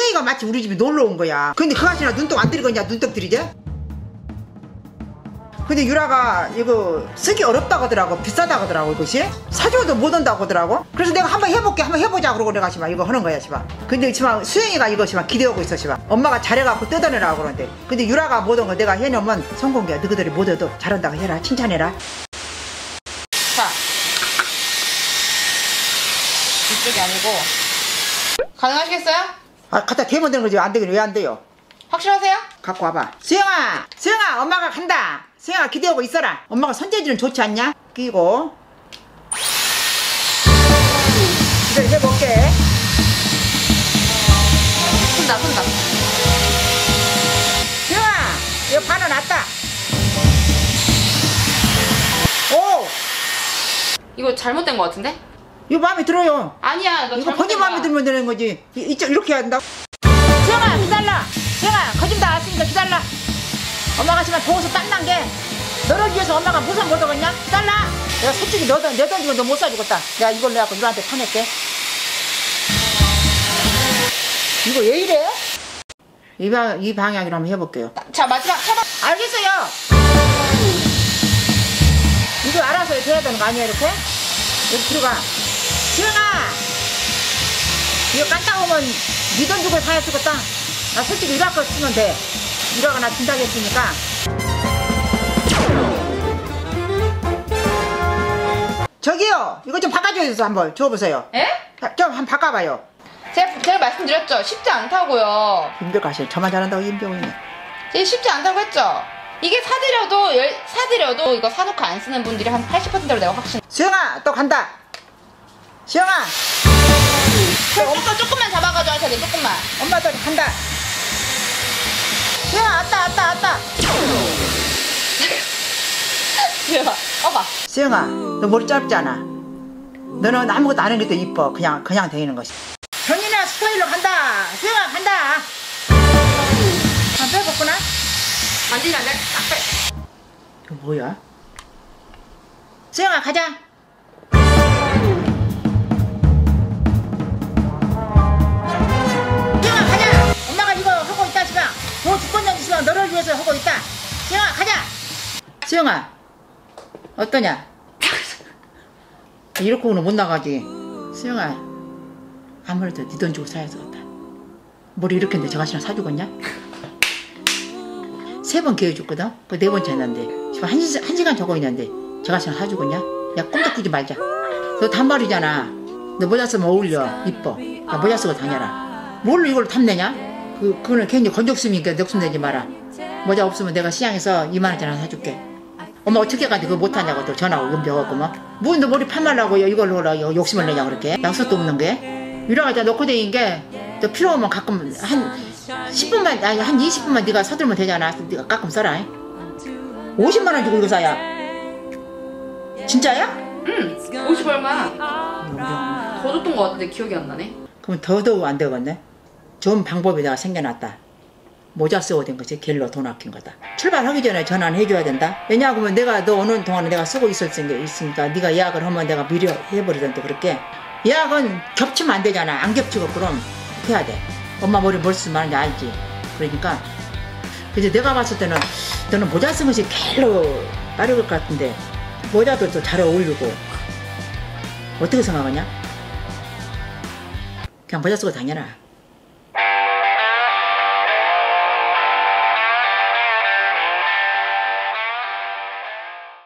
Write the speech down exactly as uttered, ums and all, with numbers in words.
수영이가 마치 우리 집에 놀러 온 거야. 근데 그 아저씨나 눈독 안 들이겠냐? 눈독 들이지? 근데 유라가 이거 쓰기 어렵다고 하더라고. 비싸다고 하더라고. 이것이 사줘도 못 온다고 하더라고. 그래서 내가 한번 해볼게, 한번 해보자 그러고 내가 지금 이거 하는 거야 지금. 근데 지금 수영이가 이거 지금 기대하고 있어 지금. 엄마가 잘해갖고 뜯어내라고 그러는데, 근데 유라가 못 온 거 내가 해놓으면 성공이야. 너희들이 못 해도 잘한다고 해라, 칭찬해라. 자, 이쪽이 아니고 가능하시겠어요? 아, 갖다 대면 되는 거지. 안 되긴 왜 안 돼요? 확실하세요? 갖고 와봐. 수영아, 수영아, 엄마가 간다. 수영아 기대하고 있어라. 엄마가 손재주는 좋지 않냐? 끼고 기다려 해볼게. 손다 손다. 수영아, 이거 반은 왔다. 오, 이거 잘못된 거 같은데? 이거 마음에 들어요. 아니야, 이거, 이거 본인 잘못된 마음에 거야. 들면 되는 거지. 이, 이쪽 이렇게 해야 된다. 수영아 기다려. 수영아 거짓 다 왔으니까 기다려. 엄마가 지금 더워서 땀난 게 너를 위해서 엄마가 무슨 못 얻었냐? 기다려. 내가 솔직히 너, 내 돈 주고 너 못 사주겠다. 내가 이걸 내가 누나한테 파낼게. 이거 왜 이래? 이, 방, 이 방향으로 한번 해볼게요. 자, 마지막 차박. 알겠어요. 이거 알아서 이렇게 해야 되는 거 아니야 이렇게? 여기 들어가. 수영아, 이거 깐딱 오면 네 돈 주고 사야 쓰겠다. 나 솔직히 유라 거 쓰면 돼. 유라가 나 준다고 했으니까. 저기요, 이거 좀 바꿔줘서 한번 줘보세요. 에? 좀 한번 바꿔봐요. 제가, 제가 말씀드렸죠? 쉽지 않다고요. 힘들까시 저만 잘한다고 임병이네. 제가 쉽지 않다고 했죠? 이게 사드려도, 열, 사드려도 이거 사놓고 안 쓰는 분들이 한 팔십 퍼센트로 내가 확신. 수영아, 또 간다. 수영아, 조금, 조금만 잡아가지고 하셔야 돼, 조금만. 엄마도 간다. 수영아, 왔다, 왔다, 왔다. 대박. 어봐. 수영아, 너 머리 짧잖아. 너는 아무것도 안 해도 이뻐. 그냥 그냥 다니는 것이. 경인아, 스타일로 간다. 수영아, 간다. 아, 빼봤구나. 만지면 안 돼? 딱 빼. 이거 뭐야? 수영아, 가자. 수영아, 가자. 엄마가 이거 하고 있다 지금. 뭐 죽건지 지금 너를 위해서 하고 있다. 수영아, 가자. 수영아, 어떠냐? 이렇게는 못 나가지. 수영아, 아무래도 네 돈 주고 사야 되겠다. 머리 이렇게 했는데 저 아저씨랑 사주겠냐? 세 번 기회 줬거든? 그 네 번째 했는데 지금 한, 시, 한 시간 저거 있는데 저 아저씨랑 사주겠냐? 야, 꿈도 꾸지 말자. 너 단발이잖아. 너 모자 쓰면 어울려. 이뻐. 야, 모자 쓰고 다녀라. 뭘로 이걸 탐내냐? 그, 그거는 굉장히 건적수니까 넋숨 내지 마라. 모자 없으면 내가 시장에서 이만 원짜리 하나 사줄게. 엄마 어떻게 가지 그거 못하냐고 또 전화하고 연병하고 뭐. 뭐 너 머리 파말라고 이걸로 하라 욕심을 내냐 그렇게. 약속도 없는 게. 유라가 이제 놓고 다니는 게 너 필요 오면 가끔 한 십 분만 아니 한 이십 분만 네가 서들면 되잖아. 네가 가끔 써라. 오십만 원 주고 이거 사야. 진짜야? 응. 오십 얼마야? 더 줬던 거 같은데 기억이 안 나네. 그럼 더더욱 안 되겠네. 좋은 방법이 내가 생겨났다. 모자 쓰고 된 거지. 길로 돈 아낀 거다. 출발하기 전에 전화는 해줘야 된다. 왜냐하면 내가 너 오는 동안에 내가 쓰고 있었으니까 네가 예약을 하면 내가 미리 해버리던데 그렇게. 예약은 겹치면 안 되잖아. 안 겹치고 그럼 해야 돼. 엄마 머리 뭘 쓰면 하는지 알지. 그러니까 그래서 내가 봤을 때는 너는 모자 쓴 것이 길로 빠를 것 같은데 모자도 또 잘 어울리고. 어떻게 생각하냐? 그냥 모자 쓰고 다녀라.